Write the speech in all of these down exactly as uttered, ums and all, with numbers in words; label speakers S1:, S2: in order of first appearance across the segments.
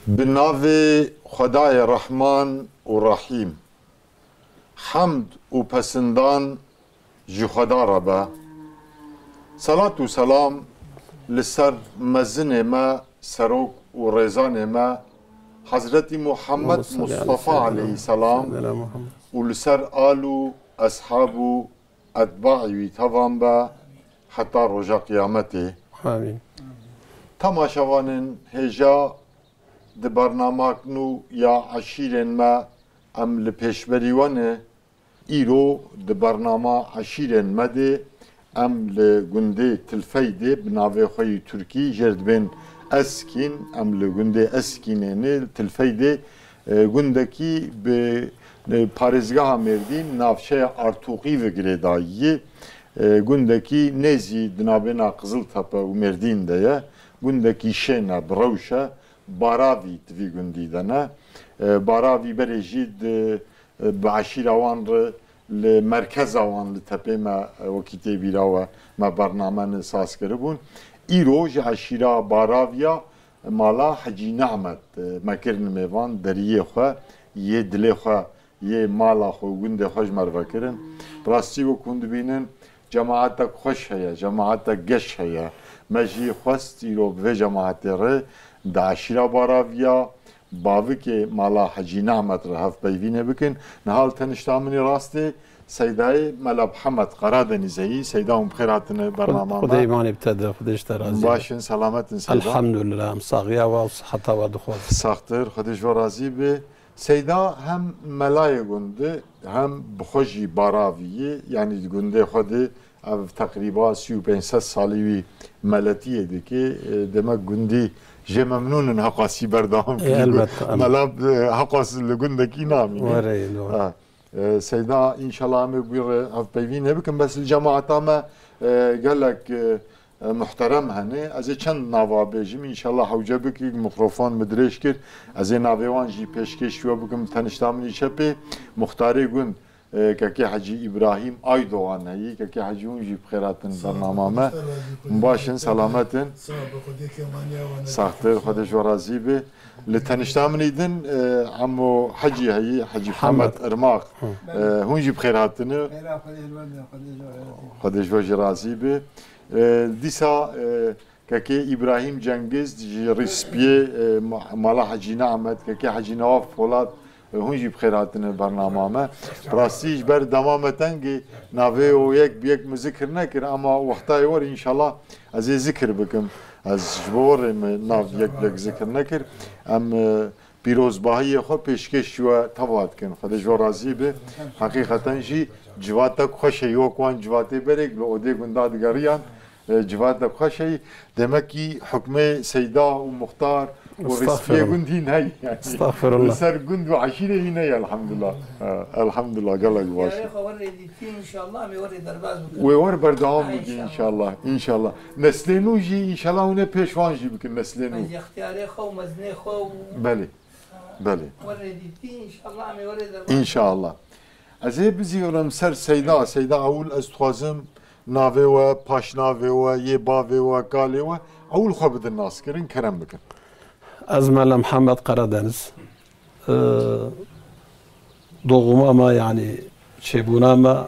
S1: بناوی خدای رحمان و رحیم حمد و پسندان جی خدا را به صلات و سلام لسر مزن ما سروک و رزان ما حضرت محمد مصطفى علیه السلام و لسر آلو اصحاب و اتباعی توان به حتی رجا قیامته
S2: آمین.
S1: تماشاوانن هجا د برنامه‌کنو یا عشیرن ما ام لپیشبریوانه ایرو د برنامه عشیرن مده ام لگنده تلفیده بناوی خوی ترکی جردبین اسکین ام لگنده اسکینه تلفیده گندکی به پارزگاه مردین نافشه ارتوقی و گریدایی گندکی نزی دنابنا قزل تپه و مردین ده گندکی شنا بروشه باراوی توی گندی دنه باراوی برجید بعشیر آوان ر لمرکز آوان لتپه ما وکیته بیراوه ما برنامه نساس کربون ای روز عشیرا باراویا مالا حجی نعمت مکرن میوان دریه خواه یه دل خواه یه مالا خو گنده خوش مروه کرن راستی و کند بینن جماعت خوش هیا جماعت گش هیا مجی خواستی رو به جماعت ره د عشیرا باراویا باوی که مالا حجی نعمت را هفت بیوینه بکن نهال تنشتامنی راسته سیدای ملاب حمد قرادنیزهی سیدا هم بخیراتن برنامه
S2: خدا ایمان ابتدا خودش ترازی
S1: باشن سلامتن سیدا
S2: الحمدلله هم ساقیا و صحتا و دخواد
S1: ساختر خودش و راضی به سیدا هم ملای گنده هم بخوشی باراویه یعنی گنده خود تقریبا سی و پنجصد سالی ملتیه ده که دمک گندی جه ممنونن حقاسی بردام
S2: که
S1: ملاب حقاس لگندکی نامی
S2: وره
S1: سیدا انشالله همه بیر هف بیوینه بکن بس الجماعت همه گلک محترم هنه از چند نوا بیجیم انشالله حوجه بکی مکروفون مدرش کرد از ناویوان جی پیشکش شو بکم تنشتامنی چپه مختاری گند که حجی ابراهیم آیدوان هایی که حجی اونجی بخیراتن برنامه ما مباشن سلامتن ساختر خودش و راضی به لتنشتامنی دن عمو حجی هایی حجی محمد ارماق اونجی بخیراتن خودش و راضی به دیسا که ابراهیم جنگز ریسپیه مالا حجی نعمت که حجی نواف فولاد هونجی بخیراتن برنامه ما راستیش بر دمامتن که نوه و یک بیک مذکر نکر اما وقتای ور انشالله از ذکر بکم از جبور ناو یک بیک ذکر نکر ام پیروزباهی خود پیشکش و تواد کن خودش و راضی به حقیقتا جی جواتک خوشه یو کوان جواتی برک لعوده گندادگریان جواتک خوشه دمکی حکم سیدا و مختار ورسپيه قندين هاي يعني
S2: استغفر الله
S1: صار قند وعشيرة هنا يا الحمد لله آه الحمد لله قال لك واش
S3: يا اخي وري ان شاء الله ميوري درباز
S1: ويور بردوام بكي ان شاء الله ان شاء الله نسلينو جي ان شاء الله هنا بيشوان جي بكن نسلينو
S3: اختياري خو مزني خو
S1: بله بله
S3: وري ان شاء الله ميوري درباز
S1: ان شاء الله ازي بزيورم سر سيدا سيدا اول استخوازم ناوي و باش ناوي و يباوي و قالي و اول خو بد الناس كرين كرم بكن
S2: از مال محمد قرادنز doğuma ama yani çebuna ama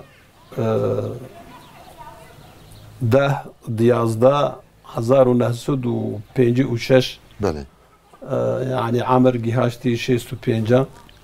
S2: ده ديازدا هزار ونهسد و پنجی و شش
S1: بله
S2: يعني عمر جهاشتي شيست و پنجا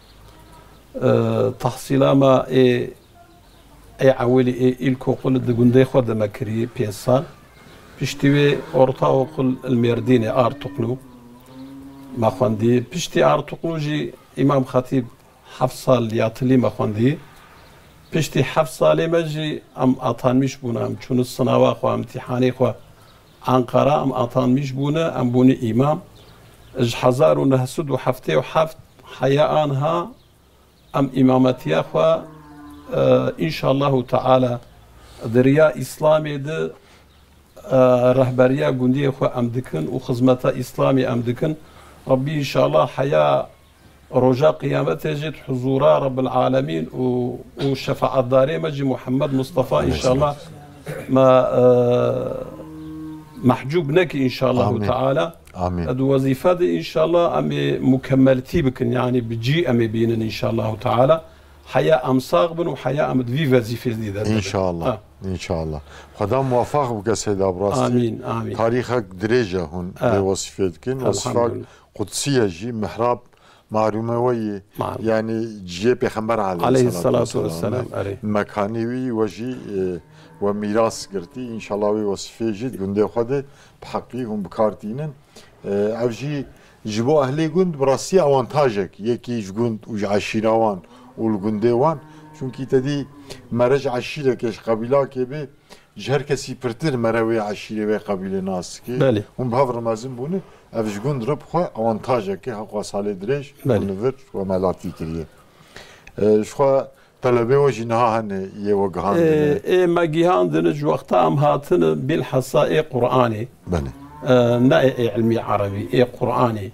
S2: تحصيلا ما اي اي عولي اي الكوكل دقنده خود مكري پنج سال پشتوي اورتا وقل المردين ارتقلو ما خواندی پشتی ارتقلوجی امام خطیب هفت سال یاتلی ما خواندی پشتی هفت سالی مجی ام آتانمیش بونم چون سنوا خو امتحانی خو انقره ام آتانمیش بونه ام بونی امام اج هزار و نهصد و هفته و هفت حیا آنها ام امامتی خو ان شاء الله تعالی دریا اسلامی ده رهبریا گندی خو ام دکن و خدمت اسلامی ام دکن ربي إن شاء الله حياة رجاء قيامته جد حضورا رب العالمين والشفاعة الدارية مجي محمد مصطفى إن شاء الله ما محجوب نكي إن شاء الله
S1: آمين.
S2: تعالى.
S1: آمين.
S2: هذا وظيفة إن شاء الله أمي مكملتي بكن يعني بجي أمي بينن إن شاء الله تعالى حياة أم صاغبن وحياة أم في وظيفة جديدة
S1: إن شاء الله
S2: آه.
S1: إن شاء الله خدا موفق بك سيد أبراستي.
S2: آمين آمين.
S1: تاريخك درجة هون
S2: آه.
S1: بوصفتكن وصفك قدسية جي محراب معلومة وي
S2: معلوم.
S1: يعني جي بيخمر عليه,
S2: عليه الصلاة والسلام, والسلام. عليه
S1: مكاني وي وجي وميراث قرتي إن شاء الله وي وصفة جد قندي خده بحقي هم بكارتينن أو جي جبو أهلي قند براسي أوانتاجك يكي جقند وج عشيراوان والقنديوان چونکی تدی مرج عشیره کش قبیله که به جهر کسی پرتر مروی عشیره و قبیله ناس که
S2: بله
S1: هم به رمزن بونه افجگون رب خو آوانتاژه که حق سال درش نور و ملاتی کریه شخو طلبه و جنها هن یه و گهان
S2: ای ما گهان دنج وقتا هم هاتن بالحصاء قرآنی
S1: بله
S2: نه علمی عربی ای قرآنی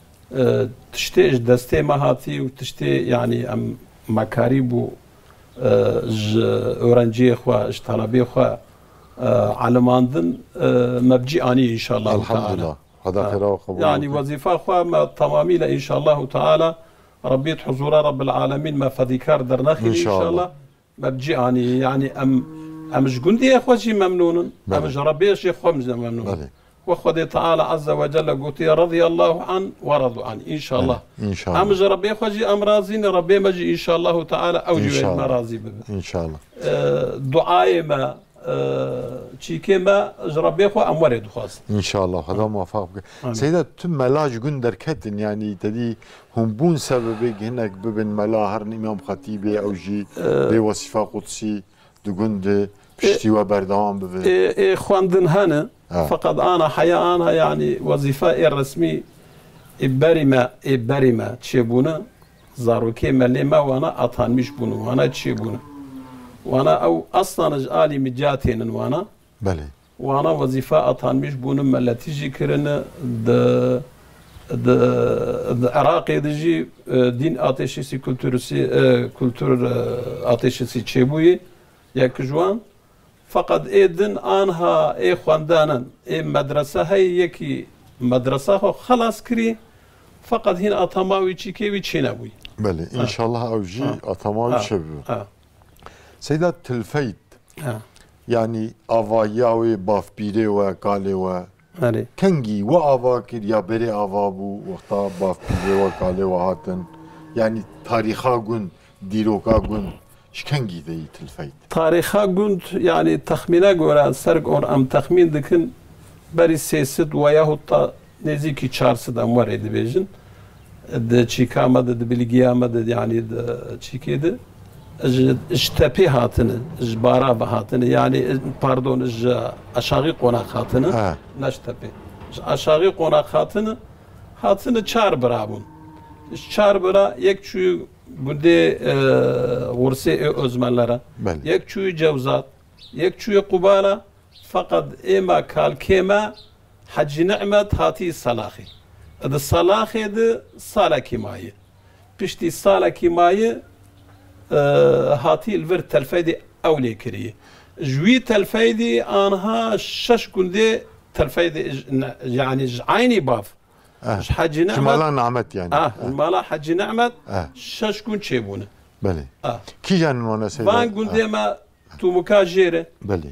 S2: تشتي دستي ما هاتي وتشتي يعني ام مكاريب و ج اورنجي خوا اج طلبي خوا على ماندن مبجي اني ان شاء الله
S1: الحمد
S2: تعالى.
S1: لله هذا خير وقبول
S2: يعني وظيفه خوا تمامي ان شاء الله تعالى ربيت حضور رب العالمين ما فذكر درناخي ان شاء الله مبجي اني يعني ام ام جندي اخوتي ممنون ام ربي شي خمس ممنون بلي. وخذ تعالى عز وجل قلت رضي الله عنه ورضوا عنه إن شاء الله
S1: إن شاء الله
S2: أمج ربي خجي أمرازين ربي مجي إن شاء الله تعالى أوجه المرازي
S1: به إن شاء الله
S2: دعاء ما شيء ما ربي خو أمورد خاص
S1: إن شاء الله هذا موفق بك سيدة تم ملاج قندر كتن يعني تدي هم بون سببك هناك ببن ملاهر إمام خطيبي أو جي بوصفة قدسي دقند بشتي وبردوام ببن
S2: إيه خواندن هنا آه. فقط أنا حياة أنا يعني وظيفة الرسمي إبرما إبرما تشيبونا زاروكي مليما وأنا أطان مش بونو وأنا تشيبونا وأنا أو أصلا جالي مجاتين وأنا
S1: بلي
S2: وأنا وظيفة أطان مش بونو ملا تيجي كرنا د د العراقي دجي دين آتشيسي كولتورسي كولتور آتشيسي تشيبوي ياك جوان فقط ایدن آنها ای خواندانن ای مدرسه هایی یکی مدرسه ها خلاص کری فقط هین اتماوی چی که وی چی نبوی
S1: بله ان شاء الله اوجي اتماوي شبه سيدات تلفيت يعني افاياوي باف بيري و قالي و كنجي و افا كر يا بري افا بو وقتا باف بيري و قالي و هاتن يعني تاريخا قن ديروكا قن شكنجي ذي تلفيت
S2: تاريخا قند يعني تخمينا قورا سرق اور ام تخمين دكن بري سيسد وياهوتا نزيكي چارسد ام ورد بيجن د چيكاما د بلغياما د يعني د چيكي د اجتبي هاتن اجبارا بهاتن يعني باردون اج اشاغي قوناق هاتن
S1: آه.
S2: نشتبي اشاغي قوناق هاتن هاتن چار برابون چار برا يك چو بوده غرسي özmenlere يك چو جوزات يك چو قبالة فقط اما كالكيما حج نعمت هاتي صلاخي هذا صلاخي ده صالة كيماية بشتي صالة كيماية هاتي الفر تلفيدي أولي كريه جوي تلفيدي أنها شش قندي تلفيدي يعني عيني باف
S1: آه.
S2: حج نعمت
S1: مالا نعمت يعني
S2: اه المالا حج نعمت آه. شش كون تشيبونه
S1: بلي
S2: اه
S1: كي جان وانا سيدا
S2: فان قندي آه. ما تو مكاجيره
S1: بلي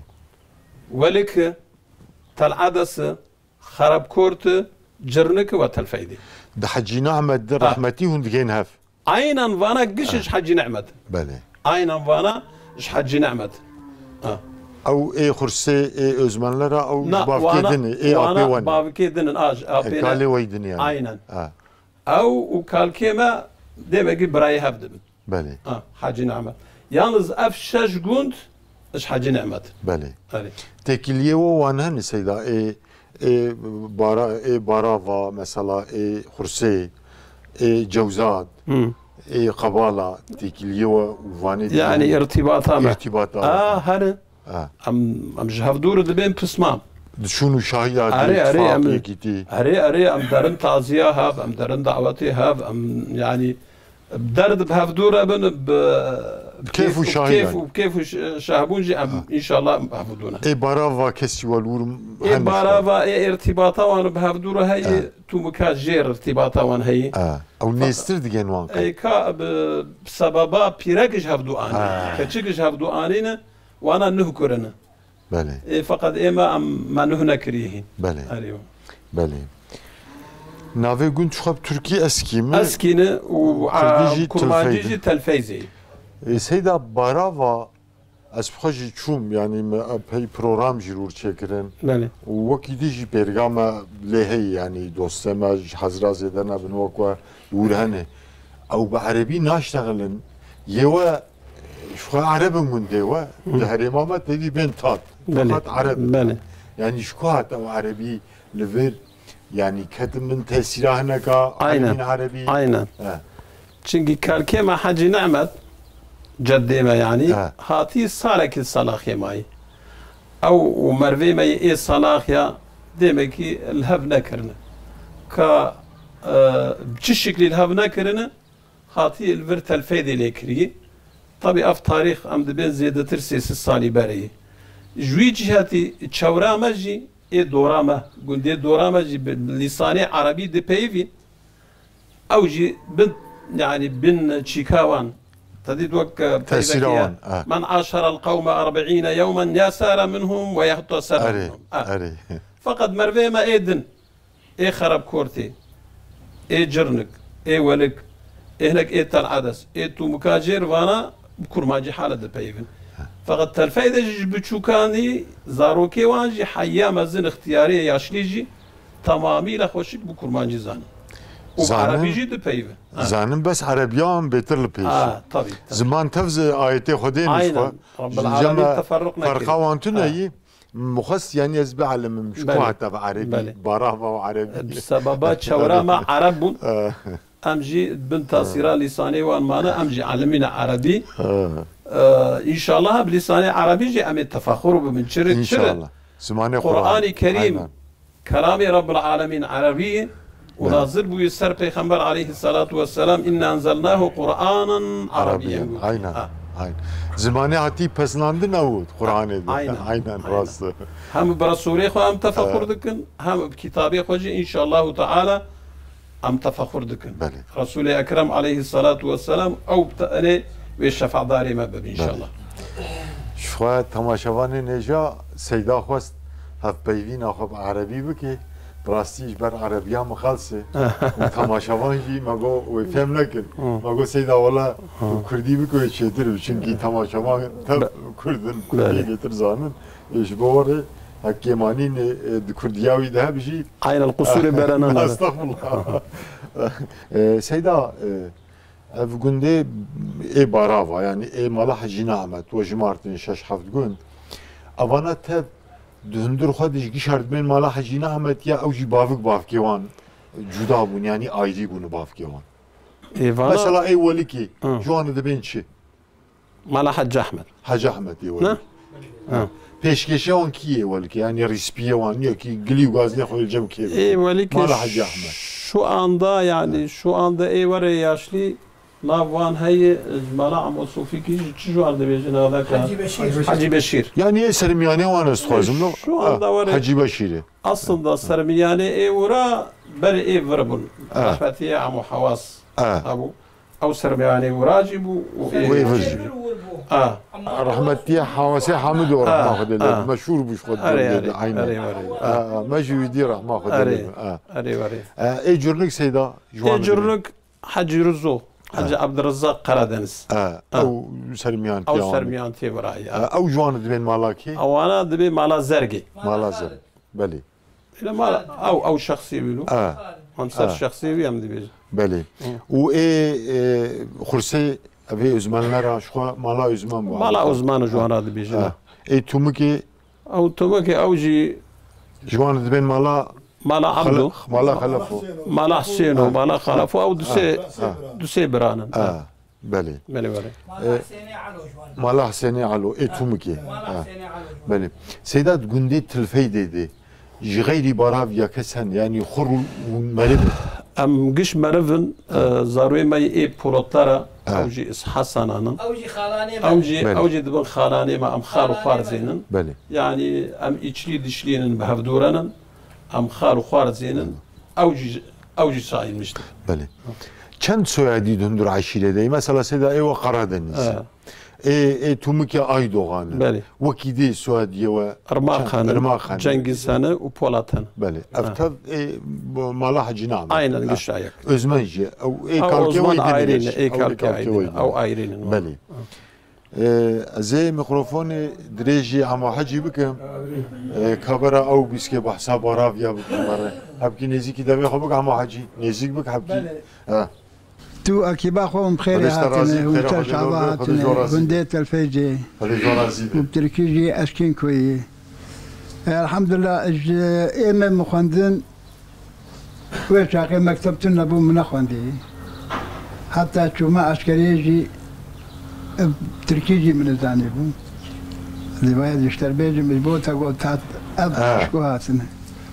S2: ولك تلعدس خرب كورت جرنك وتلفيدي
S1: ده حج نعمت ده رحمتي هون دجين هف
S2: عينا فانا قشش حج نعمت
S1: بلي
S2: عينا فانا اش حج نعمت اه
S1: او اي خرسي اي özmenlere او bavkedin اي ابي ون
S2: bavkedin اج
S1: ابي قالي ويدن يعني
S2: عينا
S1: اه
S2: او وكالكيما ديبقي براي هفدب
S1: بلي
S2: اه حج نعمت يالنز اف شش قند اش حج نعمت
S1: بلي
S2: بلي
S1: تكليه وانهن سيدا اي اي بارا اي باراوا مثلا اي خرسي اي جوزات اي قباله تكليه واني
S2: يعني ارتباطها
S1: ارتباطها
S2: اه هن
S1: اه
S2: ام ام جهف دور دبين بسمام
S1: شنو شاهيات
S2: اري اري ام
S1: كيتي
S2: اري اري ام درن تعزيه هاب ام درن دعوتي هاب ام يعني درد بهفدورة بن
S1: بكيف وشاهي
S2: كيف
S1: يعني.
S2: وكيف شاهبونجي ان شاء الله بهفدونا
S1: اي بارافا فيستيفال ورم
S2: اي بارافا اي ارتباطا وان بهفدورة هي
S1: آه.
S2: تو مكا جير ارتباطا وان هي
S1: اه او نيستر ديجن وان
S2: اي كا بسببا بيركش هفدو اني
S1: آه.
S2: كتشكش هفدو انينا وانا نهكرنا
S1: بله
S2: اي فقط اما ما نهنا كريهين
S1: بله
S2: ايوه
S1: بله نافي قلت شخب تركي اسكي مي
S2: اسكينه
S1: كرديجي
S2: وكرمانجيجي تلفيزي
S1: سيدا بارافا از بخوجي تشوم يعني ما بي بروغرام جيرور تشكرن
S2: بله
S1: وكي ديجي برغاما لهي يعني دوستما حزرا زيدنا بنوكوا ورهنه او بعربي ناشتغلن يوا شو عرب من ديوا الهريمه ما تدي بين تات
S2: بله
S1: فقط عرب
S2: بله
S1: يعني شكوات او عربي لفير يعني كتم من تسيره هناك
S2: أين؟
S1: عربي
S2: aynen
S1: اه
S2: çünkü kalkema Hacı Nehmet ceddeme yani
S1: Ha.
S2: hati salaki salahye mai او merve mai e salahya demek ki elhav nekirne ka çi şekli elhav nekirne hati elver telfeyde lekri tabi af tarih am de ben ziyadetir sesi sali beri jwi cihati çavrama ji e dorama gunde dorama ji lisani arabi de peyvi او جي بنت يعني بن شيكاوان تديد وك
S1: تسيروان آه.
S2: من عاشر القوم أربعين يوما يسار منهم ويحتصر
S1: اري
S2: منهم آه.
S1: اري
S2: فقد مرفي ما ايدن اي خرب كورتي اي جرنك اي ولك اي هناك اي تل عدس اي تو مكاجر وانا بكرماجي حالة بيفن فقد تلفايدة جي بتشوكاني زاروكي وانجي حيا مزن اختياري ياشليجي تمامي لخوشك بكرماجي زان وعربيجي دي بيفن
S1: زانم بس عربيان بيتر لبيش
S2: اه طبيعي
S1: زمان تفز آيتي خدين
S2: aynen رب العالمين تفرقنا
S1: فرقا وانتنا يي مخص يعني يزبع على مشكو
S2: بله.
S1: حتى بعربي
S2: بله.
S1: براهما وعربي
S2: بسببات شورما عرب
S1: آه.
S2: امجي بنت صيرا لساني وان مانا امجي علمنا عربي
S1: آه.
S2: آه ان شاء الله بلساني عربي جي ام التفاخر بمن شر
S1: ان شاء الله زماني
S2: قرآن كريم
S1: أيضاً.
S2: كلام رب العالمين عربي ونازل بو يسر پیغمبر عليه الصلاة والسلام إن أنزلناه قرآنا عربيا
S1: عربيا aynen
S2: آه.
S1: aynen زماني هاتي پسناندن نود قرآن دي
S2: aynen.
S1: aynen راست
S2: هم برسولي خو هم تفخر دكن هم بكتابي خوجي إن شاء الله تعالى هم تفخر دكن
S1: بله
S2: رسول أكرم عليه الصلاة والسلام أو بتأني والشفع داري مبب إن شاء
S1: بله.
S2: الله
S1: شخوا تماشاوان نجا سيدا خواست هف بيوين اخب عربي بكي براستيش بر عربيا مخلصه تماشاوان جي مگو وفهم نکن مگو سيدا والله كردي بكو چتر چونكي تماشاوان تب كردن
S2: بله.
S1: بيتر زانن ايش بوره حكيماني كردياوي ده بشي
S2: عين القصور برنان
S1: استغفر الله سيدا ev günde e barava yani e mala hacina amet ve jimartin şaş haft gün avana tev döndür xadiş gişard ben mala hacina amet ya evji bavuk bavkevan cuda bun yani ayrı bunu bavkevan
S2: إيفانا
S1: mesela ey veli ki
S2: Hı.
S1: şu anda da ben çi
S2: مالا حج أحمد
S1: Hacı Ahmet ey
S2: نه
S1: veli
S2: آه.
S1: peşkeşe on ki ey veli ki yani rispiye van diyor ki gli gaz ne koyacağım ki
S2: إيه ولكن
S1: مالا حج أحمد.
S2: şu anda yani şu anda ey var ya yaşlı Navvan hey mala am Sufiki şu anda bir cenada
S3: Hacı Beşir.
S2: Hacı Beşir.
S1: yani niye sermiyane van estkazım no
S2: Şu anda var ya-
S1: Hacı Beşir'i
S2: aslında sermiyane ey vura bel ey vurabun.
S1: آه.
S2: Rahmetiye amu havas
S1: اه
S2: abu او sermiyane vuracı bu
S1: ويفرجي.
S2: اه
S1: رحمتي حواسي حامد ورحمة
S2: آه،
S1: خد
S2: آه.
S1: مشهور بش خد
S2: اري اري
S1: عينه
S2: اري اري
S1: آه ما جويدي رحمة خد
S2: اري
S1: آه
S2: اري اري
S1: آه اي جرنك سيدا جوان
S2: Ecurluk Hacı Ruzu Hacı Abdurrazzak Karadeniz
S1: آه او سرميان
S2: او
S1: تيوان
S2: sermiyan tevrayı
S1: آه او جوان دبن مالاكي
S2: Avana dibi mala zergi.
S1: مالازر بلي
S2: إلى مال أو أو شخصي بيلو
S1: آه
S2: منصر
S1: آه.
S2: شخصي ويم دي بيج
S1: بلي و اي خرسي ابي ازمانلارا شو مالا ازمان بو
S2: مالا uzmanı جوانا دي بيج
S1: آه اي تومكي
S2: أو تومكي أو جي
S1: جوان دبن مالا
S2: مالا عبدو
S1: خلف مالا خلفو
S2: مالا حسينو مالا خلفو أو دسي دسي برانن
S1: اه بلي
S2: بلي بلي
S3: مالا حسيني علو جوان
S1: مالا حسيني علو اي تومكي
S3: مالا
S1: آه.
S3: حسيني علو جوان
S1: بله سيدات جندي تلفي ديدي غيري براف يا كسن يعني خر ومرب
S2: ام قش مرفن زاروي ما اي بولوتارا او جي اس حسنانا
S3: او جي خالاني
S2: او جي او جي دبن خالاني ما ام خالو خوارزينن
S1: بله
S2: يعني ام ايشلي دشلينن بهفدورنن ام خالو خوارزينن او جي او جي ساين مشت
S1: بله چند soyadî döndür aşiredeyî mesela seda ev Karadeniz e e tumki Aydoğan
S2: بله
S1: وكي دي سوادية و
S2: ارماخان
S1: ارماخان
S2: جنgiz Han'ı وبولاتن
S1: بله افتاد e مالح جنام
S2: aynen gışayak
S1: özmenci او e
S2: او
S1: kalke
S2: اوزمان
S1: و
S2: ayrine
S1: يدينش
S2: e kalke ayrine او ayrine
S1: بله زي ميكروفون دريجي عم حجي بكم كبرة او بيسكي بحساب رافيا بكم حبكي نزيكي دبي خبك عم حجي نزيك بك حبكي اه
S4: تو اكيبا خوم بخير هاتنا ومتشعبا هاتنا بنديت الفيجي وبتركيجي اشكين كوي الحمد لله ايمن مخندن وشاقي مكتبتنا بو من اخوندي حتى شوما عسكريجي تركيجي من الزاني بو اللي بايد يشتر بيجي مجبوطة قلت هات اب شكو هاتنا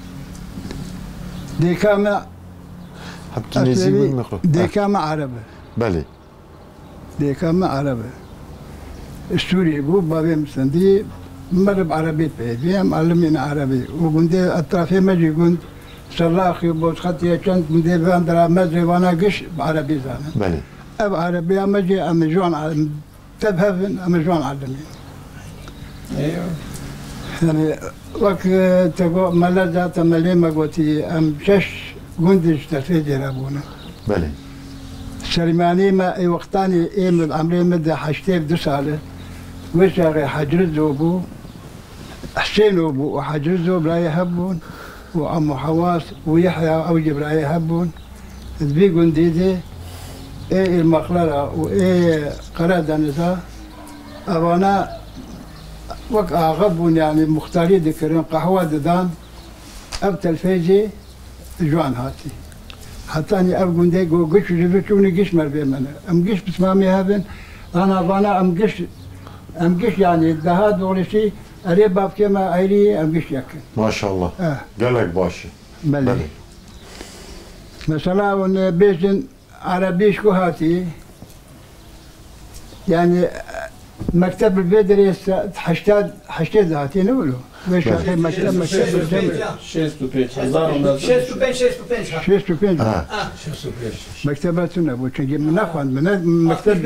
S4: دي كامل
S1: حبكي نزيك بالمخلوق
S4: ديكا مع عربة
S1: بله
S4: ديكا مع عربة السوري بو بابي مسندي مرب عربي بيه معلمين عربي وقندي اطرافي مجي قند سلاخي وبوت خطيه كنت قندي باندرا مجري وانا قش بعربي زانا
S1: بله
S4: اب عربي امجي امجوان علم تبهفن امجوان علمين
S2: ايوه
S4: يعني وقت تقول ملازات مليمة قوتي ام شش قندش تفيدي رابونا
S1: بله
S4: سليماني ما اي وقتاني اي من عمري مدى حشتيف دو سالة وشاغي حجرزو بو حسين بو وحجرزو بلا يهبون وعمو حواس ويحيى اوجب بلا يهبون ذبي قنديدي اي المقلرة واي قرادة نزا اوانا وقع غبون يعني مختاري ذكرين قهوة ددان اب تلفيجي جوان هاتي حتى اني اب قندي قو قش جبتوني قش مربي منه ام قش بسمامي هذن انا بانا ام قش ام قش يعني دهاد ورشي اري باب كما ايري ام قش ياكل
S1: ما شاء الله
S4: اه
S1: قالك باشي
S4: بلي مثلا ون بيجن عربي شكو هاتي يعني مكتب البدري حشتاد حشتاد هاتي نقولوا ويش اخي مكتب مكتب الجامعة
S2: شيستو بيش هزار
S3: شيستو بين شيستو بين
S4: شيستو بين
S1: اه
S2: شيستو بيش
S4: مكتباتنا بوشنجي من اخوان من مكتب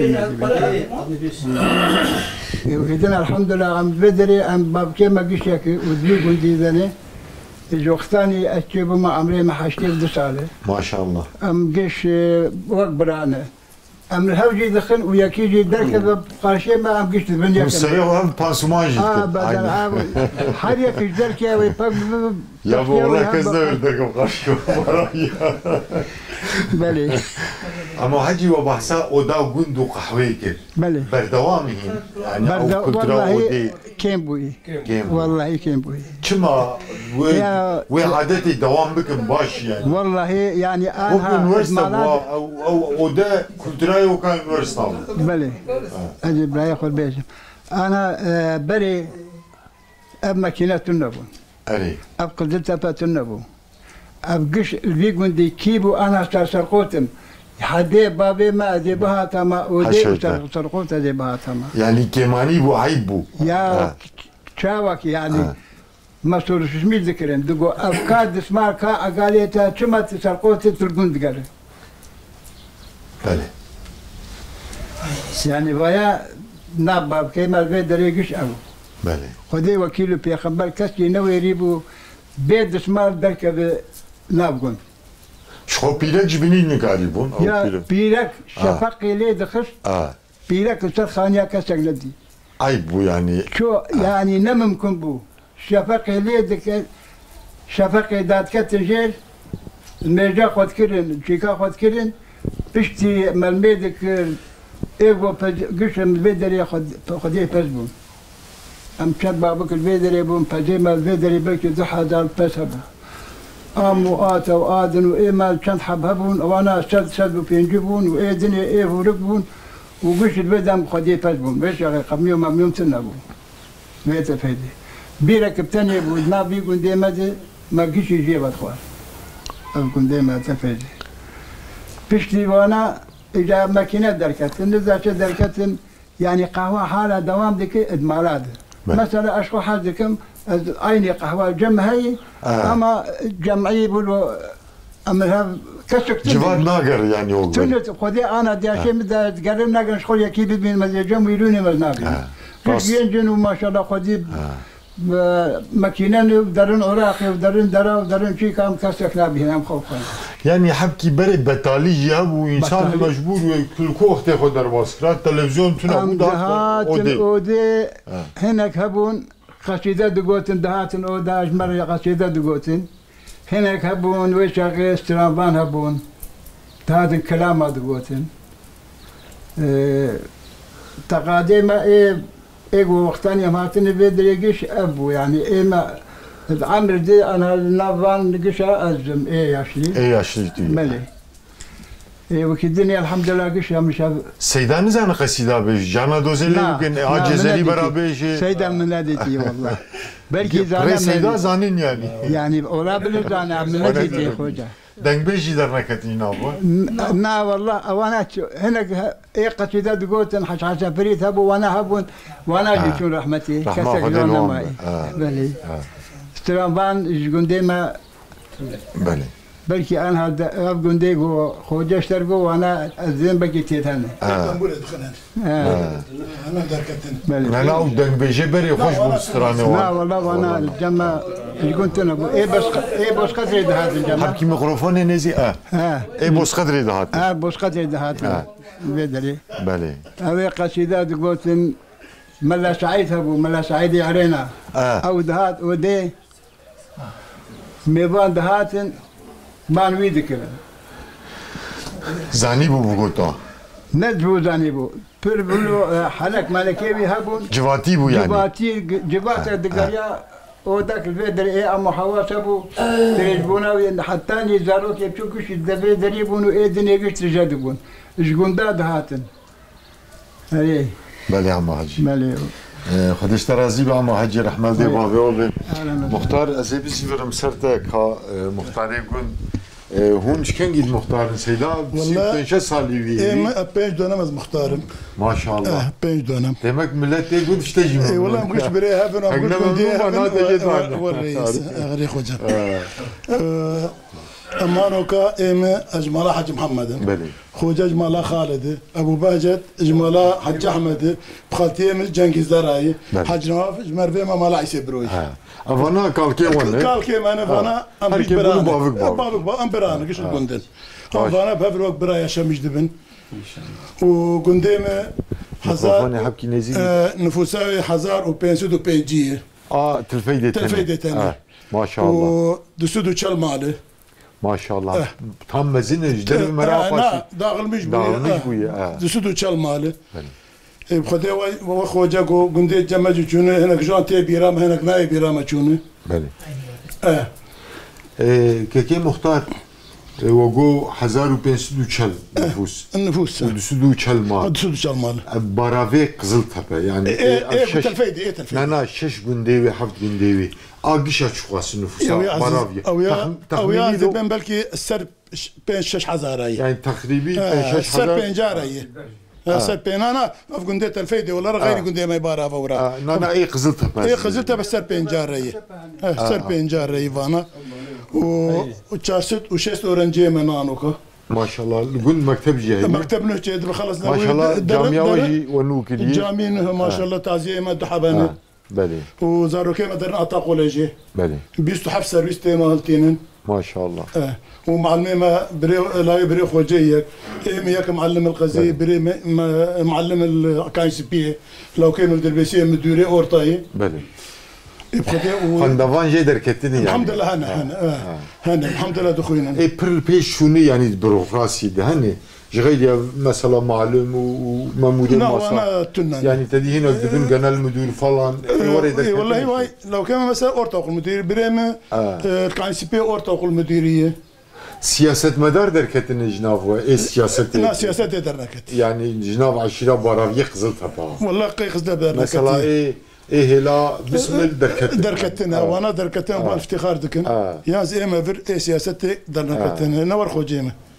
S4: وكذا الحمد لله عم بدري عم باب كيما قشيكي وذي قندي ذني جوختاني اشيب ما عمري ما حشتي دساله
S1: ما شاء الله
S4: ام قش وقبرانا ام الهوجي دخن وياكيجي دركب قاشي ما ام قشت بنيا
S1: مسيو هم بانسمان جيت
S4: اه بدل عاوي حريك دركي وي
S1: يا ابو والله كذا دركب قاشي
S4: بلي
S1: اما حجي وبحسا اودا قندو قحويك
S4: بلي
S1: بردوامي يعني او كلترا ودي
S4: كيم بوي
S1: كيم
S4: والله كيم بوي
S1: كما وعادتي دوام بكم باش يعني
S4: والله يعني
S1: هو
S4: انا
S1: يونيفرسيتي او او وده كلترا وكان يونيفرسيتي
S4: بلي اجي بلا ياخذ بيش انا آه بري اب ماكينة النبو
S1: اري
S4: اب قدرت النبو اب قش الفيجون دي كيبو انا سرقوتم حدي بابي ما ادي بها تما ودي سرقوت ادي بها تما
S1: يعني كماني بو عيبو
S4: يا شاوك يعني آه. ما صور شمي ذكرين دقو افكاد اسمها كا اقاليتا كما تسرقوت تلقون قال
S1: بله
S4: يعني ويا ناباب كيما الفيدر قش او
S1: بله
S4: خذي وكيلو بي خبر كسي نوي ريبو بيد اسمال دركب نابقون
S1: شو بيرك جبنين نقاربون او
S4: يا بيرك شفقي لي دخش
S1: اه
S4: بيرك سرخانيا كسجلدي
S1: عيبو يعني
S4: شو يعني نممكن بو شفقي لي دك شفقي دات كتجير الميجا خد كرن جيكا خد كرن بشتي ملميدك ايغو قش الفيدر ياخذ خديه فزبون ام كان بابك الفيدر يبون فجيما الفيدر يبكي ضحى دار فسبه ام وآتا وآدن وإيمال كان حبهبون وانا سد سد وبينجبون وإيه دنيا إيه وركبون وقش البدم خديه فزبون بيش يا قميو مميوم تنبون بيت فيدي بيرك بتاني بود ما بيقول دي مدي ما قش يجيب أدخل أقول دي ما تفيدي پشتی وانا اجا ماکینه درکتن نزاچه درکتن يعني قهوه حالة دوام ديك ادمالات مثلا اشكو حدكم عيني قهوه جمعي
S1: آه.
S4: اما جمعي بلو اما كشك
S1: جواد ناقر يعني هو
S4: تنت خدي انا داشي مدا تقرب ناقر شغل يكيد من مزيجم ويلوني مزناقر
S1: بس
S4: ينجن وما شاء الله خدي ماكينه ودرن اوراقي ودرن درا ودرن شي كام كسكنا بهنا خوفا
S1: يعني حبكي بري بتالي جاب وانسان
S4: بتالي.
S1: مجبور كل كوخ تاخذ درباسكرا التلفزيون تنا
S4: ام دهات اودي هناك هبون قصيده دقوتن دهات اودا اجمر قصيده دقوتن هناك هبون وشاغي استرابان هبون هذا الكلام دقوتن اه تقادم ايه ايه وقتاني ما تنبدريش ابو يعني ايه ما العمر دي انا النظام نقشا ازم ايه يا شري
S1: ايه يا شريتي
S4: ملي ايه وكدني الحمد لله قشا مش
S1: سيدان زان قصيده بيج جانا دوزلي يمكن عجزري برابيش
S4: سيدا منادتي والله بلكي
S1: زانا سيدا
S4: زانا
S1: زانين يعني
S4: يعني ولا بلزانا منادتي خوجا
S1: دنگ بيجي درنكتين ابو
S4: نا والله وانا هناك ايه قصيده دقوتن حش حش فريت هبو وانا هبون وانا اللي شو رحمتي
S1: رحمة خدلهم.
S4: ماي
S1: آه.
S4: بلي استرامبان جون ديما
S1: بلي
S4: بلكي انا هذا ابقون ديغو خوجا اشترقو وانا الزين بقي تيتانا
S1: اه
S4: آه.
S5: انا دركتن
S4: بلي
S1: لا لا ودنگ بيجي بري خوش بوستراني
S4: لا والله وانا الجمع كنت انا ايه بس ايه بس قدري ده هذا الجمع
S1: حبكي ميكروفون نزي اه
S4: اه
S1: ايه بوس قدري دهات
S4: اه بس قدري ده هذا بدري
S1: بلي
S4: هذه قصيدة قلت ملا سعيد ابو ملا سعيد علينا
S1: اه
S4: او دهات ودي ميضان دهات ما نريد كذا
S1: زاني بو بوغوتا
S4: ندبو زانيبو بيربلو حلق ملكيبي هبون
S1: جواتي بو يعني
S4: جباتي جبات الدقريا وداك الفيدر ايه اما حواس ابو تريجبونا حتى نزاروك يبشوكش الدبي دريبون ايه دنيا قشت جدبون شقون داد هاتن ايه
S1: بلي عم حجي
S4: مالي
S1: خدش ترازي بعم حجي رحمه دي بابي وبن
S4: أهلاً.
S1: مختار ازي بسيفر مسرتك ها مختار يقول هون شكن قد مختار سيدا
S5: والله
S1: بسيب صالي
S5: ايه
S1: بي
S5: ما بينج دونم از مختارم
S1: ما شاء الله
S5: اه بينج دونم
S1: demek millet de يقول تشتجي
S5: ايه والله مش بري هافن
S1: أجنبي
S5: وقلت دي
S1: مو معناته جد معنا.
S5: والرئيس غري خوجا امانوكا ايم اجمالا حج محمد
S1: بلي
S5: خوجا اجمالا خالد ابو باجت اجمالا حج احمد بخالتي من جنكيز دراي
S1: بلي.
S5: حج نواف مرفي ما مالا عيسى بروي
S1: افانا كالكي وانا
S5: قال كيما انا فانا ام بيش
S1: هركي بلو
S5: برانا
S1: بافك بافك.
S5: بافك بافك ام برانا قش الجندن
S1: طاش.
S5: ام فانا بهذا الوقت برايا شمش دبن وقنديمه
S1: ميكروفوني
S5: حزار
S1: حبكي نزيد
S5: آه، نفوساوي حزار وبينسود وبينجيه
S1: اه تلفيدة تاني
S5: تلفيدة تاني.
S1: آه. ما شاء الله
S5: ودسود وشال ماله
S1: ما شاء الله
S5: آه.
S1: tam mezine جدر
S5: آه،
S1: مرافق
S5: نا داخل مش
S1: داخل مش
S5: بويا
S1: بويا، آه.
S5: دسود وشال ماله
S1: بلي.
S5: بخدي وخوجا قندي جمج جونه هناك جان تي بيرام هناك ناي بيرام جونه
S1: بلي
S5: اه
S1: إيه، كيكي مختار إيه، وقو حزار وبينسد وشل نفوس
S5: النفوس
S1: ودسد وشل مال
S5: دسود وشال ماله
S1: برافي قزل تبع يعني
S5: ايه ايه
S1: شش-
S5: تلفيدي ايه تلفيدي
S1: نانا شش بنديوي حفت بنديوي اقش اشخاص النفوس
S5: او يا عزيز
S1: برافي
S5: او يا
S1: تخ-
S5: او يا
S1: تخميني
S5: عزيز
S1: لو-
S5: بين بلكي السر بين شش حزاراي
S1: يعني تقريبي
S5: آه،
S1: شش
S5: السر
S1: حزار
S5: بين جاراي السر بين انا في قندي تلفيدي ولا غير قندي ما يبارا فورا
S1: آه، نانا ايه قزل تبع
S5: ايه خزلتها بس سر بين جاراي سر بين جاراي فانا و وشاست وشست اورنجي من انوكا
S1: ما شاء الله قلت مكتب جاي
S5: مكتبنا جيد بخلص
S1: ما شاء الله جامعة وجي ونوكلي
S5: الجامعين ما شاء الله تعزيه ما دحبنا
S1: بلي
S5: وزارو كيما درنا عطا قوليجي
S1: بلي
S5: بيستو حف سيرفيس تيما هالتينن
S1: ما شاء الله
S5: اه ومعلمي ما بري لا بري خوجيك ايم ياك معلم القزي بري م- م- معلم الكاي سي بي لو كانوا دربيسيه مديري اورطاي
S1: بلي
S5: يبخدي و...
S1: خندفان جي دركتني يعني
S5: الحمد لله هنا هنا اه هنا الحمد لله دخوينا
S1: اي برل بيش شنو يعني البيروقراسي ده هني جغير مثلا معلم ومامورين
S5: لا
S1: مصر
S5: وانا تنن
S1: يعني تدي هنا بدون قناه المدير فلان ورا
S5: إيه والله واي لو كان مثلا اورطاق المدير بريمه
S1: آه.
S5: الكاي سي بي اورطاق المديريه
S1: سياسة مدار دركتني جناب اي سياسة
S5: لا سياسات درنكت
S1: يعني جناب عشرة بارافي قزلتها بقى
S5: والله قيقز درنكت
S1: مثلا ايه ايه لا بسم الدركت
S5: دركتنا
S1: آه.
S5: وانا دركتنا بالافتخار دكن
S1: آه.
S5: يا زي ما فر اي سياستي درنكتنا نور خوجيمه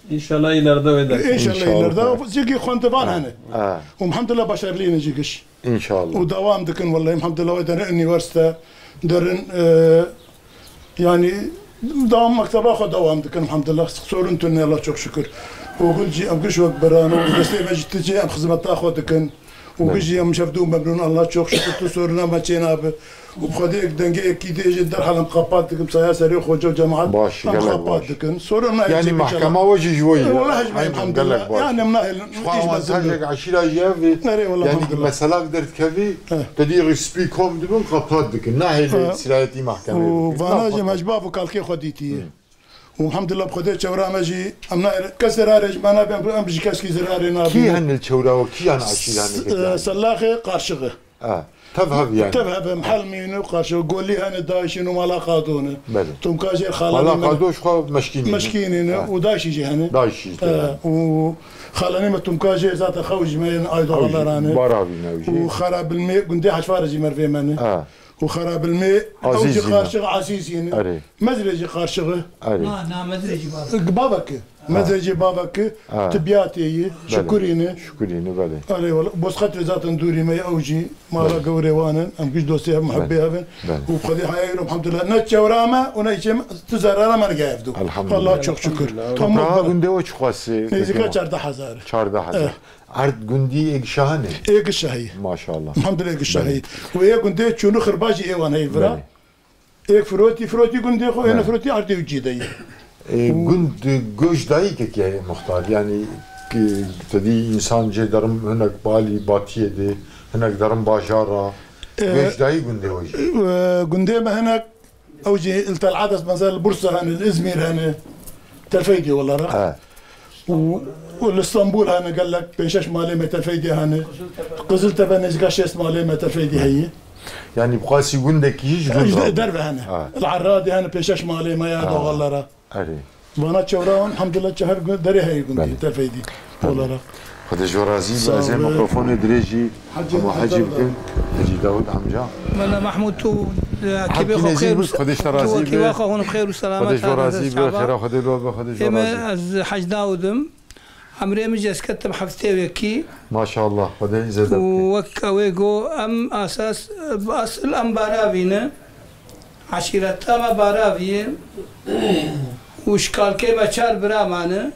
S2: ان شاء الله ileride öder.
S5: ان شاء الله يلردا زيكي خوان طبعا هنا
S1: اه
S5: والحمد لله بشر لينا جيكش
S1: ان شاء الله
S5: ودوام دكن والله الحمد لله ودرن انيفرسيتي درن آه يعني دوام مكتب اخذ دوام دكن الحمد لله صورن تني الله çok şükür وقلت جي ام قش وقت برانا بس ما جيت تجي ام خدمه تاخذ دكن وقجي ام شفتو مبنون الله çok şükür تصورنا ما تشينا وبخديك دنجي اكيد يجي در حال مقابات دكم سيا سري خوجو جماعات
S1: باش
S5: مقابات دكن صورنا
S1: يعني محكمه وجه شويه
S5: والله هجمه الحمد لله يعني مناهل
S1: ايش بزلك عشيره جافي يعني مثلا قدرت كفي تدير سبيكوم دبن قابات دكن ناهي سلايتي محكمه
S5: وفانا جي مجباب وكالكي خديتي والحمد لله بخديت شورا ماجي امنا كسرارج ما نبي ام بجي كاسكي زراري نابي
S1: كي هن الشورا وكي هن عشيره هن
S5: سلاخي قاشغه
S1: اه تذهب يعني
S5: تذهب محل مين وقاشو قول لي انا دايشين وما لاقادونه
S1: بلى
S5: توم كاجر خالاني
S1: ما لاقادوش خو مشكينين
S5: مشكينين آه. ودايش يجي هنا
S1: دايش
S5: آه. وخالاني ما توم كاجر ذات خوج مين ايضا والله راني
S1: برافي نوجي
S5: وخراب الماء قندي حش فارجي مرفي منه
S1: اه
S5: وخراب الماء اوجي قارشغ عسيسين
S1: اري
S5: مدرجي قارشغ
S1: اري
S3: لا لا مدرجي بابا
S5: بابك مدرجي بابك
S1: آه.
S5: تبياتي شكرينه
S1: شكرينه بلى
S5: اري والله بس خاطر ذات ندوري ما اوجي ما لا قوري وانا ام كش دوسي محبي هذا وبخدي حياة الحمد لله نتشوراما ونيشم تزرر ما رجعفدو
S1: الحمد لله
S5: الله çok şükür
S1: هم قندي وش خاصي
S5: نيزك çarda hazar
S1: çarda hazar عرض قندي اك شهانه
S5: ايك الشهي
S1: ما شاء الله
S5: الحمد لله ايك الشهي وهي قندي شنو خرباجي ايوان هي فرا ايك فروتي فروتي قندي خو انا فروتي عرضي وجيدي
S1: قند جوش دايك يا مختار يعني تدي انسان جي درم هناك بالي باتيه دي هناك درم باجارة جوش داي قندي وجي
S5: قندي ما هناك اوجي قلت العدس مثلا البورصه هنا الازمير هنا تلفيدي والله راه
S1: اه
S5: والاسطنبول هنا قال لك بيشاش مالي ما تلفيدي هنا قزلت بنز قاشيس مالي ما تلفيدي هي
S1: يعني بقاسي قندك يجي
S5: دربه هنا آه. العرادي هنا بيشاش مالي ما يا
S1: آه.
S5: والله راه
S1: اري
S5: وانا شوراون الحمد لله شهر دري هي قندي تلفيدي والله راه
S1: خد جورازي لازم ميكروفون دريجي ابو حجي بن حجي داود عمجا
S3: انا محمود تو كيف
S1: بخير خد جورازي
S3: كيف اخو بخير وسلامات
S1: خد جورازي بخير خد له خد جورازي
S3: از حج داودم عمري مجلس كتب حفتي وكي
S1: ما شاء الله خد زاد
S3: وكا ويجو ام اساس اصل ام باراوينا عشيرتها ما باراوي وشكال كيما شار برامانه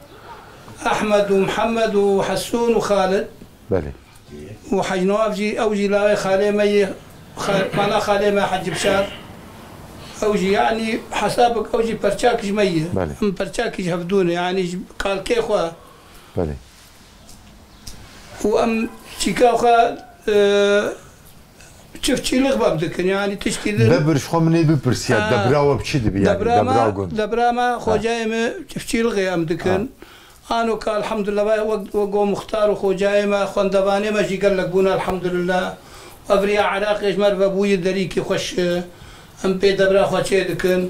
S3: احمد ومحمد وحسون وخالد
S1: بلي
S3: وحج نوافجي اوجي لا خالي مي مالا خالي ما حج بشار اوجي يعني حسابك اوجي برشاك جمية ام برشاك يهبدون يعني قال كيخوا
S1: بلي
S3: وام شيكاخا أه شفت شي لغبه بدكن يعني تشكي
S1: دبر شخو مني ببرسيات آه دبراو بشد بي يعني
S3: دبرا ما دبرا ما خوجايمه شفت شي لغي ام دكن آه. انا قال الحمد لله وقو مختار وخوجايمه خوندباني ماشي قال لك بونا الحمد لله ابريا عراقي اجمر بابوي دريكي خوش ام بي دبرا خوشي دكن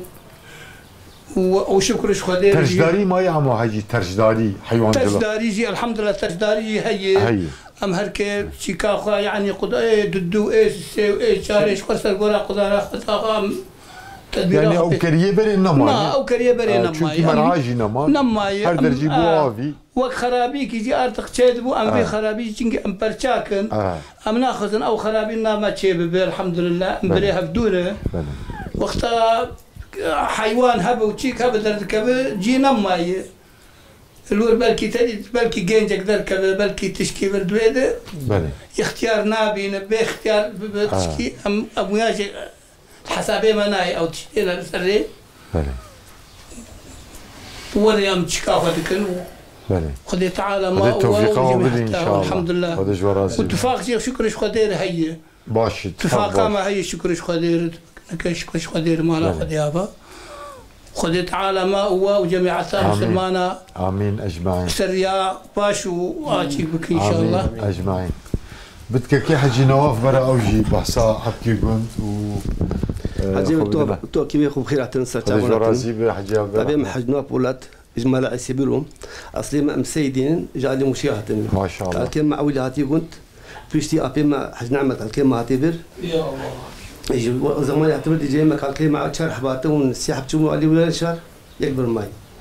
S3: وشكرش خدير
S1: ترجداري ما يعمو حاجي ترجداري حيوان جلا
S3: ترجداري جي الحمد لله ترجداري هي
S1: هي
S3: ام هركي شيكاخا يعني قد ايه ددو ايه سيو ايه شاريش قرصر قرا قدارا خطاقا
S1: يعني او كريه بري نما
S3: ما او كريه بري نما
S1: شو كي مراجي نما
S3: نما
S1: هر درجي بوافي
S3: وك خرابي كي جي ارتق تشيدبو ام بي خرابي جينك ام برشاكن ام ناخذن او خرابي ما تشيب الحمد لله ام بري هفدونه وقتها حيوان هبه وتشيك هبه دركبه جي نما الور بلكي تدي بلكي جينجك دركب بلكي تشكي بالدويده
S1: بلي
S3: اختيار نابين باختيار تشكي ام ابوياجي حسابي مناي او تشتي لا سري
S1: بلي
S3: وريام تشكاو دكن
S1: بلي
S3: خدي تعالى ما
S1: هو ان شاء الله
S3: الحمد لله واتفاق شيخ شكرش خدير هي
S1: باش
S3: اتفاق ما هي شكرش خدير كشكرش خدير ما لا خديابا خدي تعالى ما هو وجميعتها مسلمانا
S1: امين اجمعين
S3: سريا باش واجيك بك ان شاء الله
S1: اجمعين بدك كي حجي نواف برا اوجي بحصا حكي كنت و
S6: حجي تو تو كي بيخو بخير تنسى
S1: تاعنا جرازي حجي
S6: ابي حج نواف ولات اجمال اسيبلهم اصلي ما مسيدين جالي مشاهده
S1: ما شاء الله
S6: كان مع ولاتي كنت فيشتي ابي ما حج نعمت الكلمه هاتبر
S3: يا الله
S6: يجي زمان يعتبر يجي ما قال كلمه شرح باته ونسيح بتشوفوا علي ولا شهر يكبر معي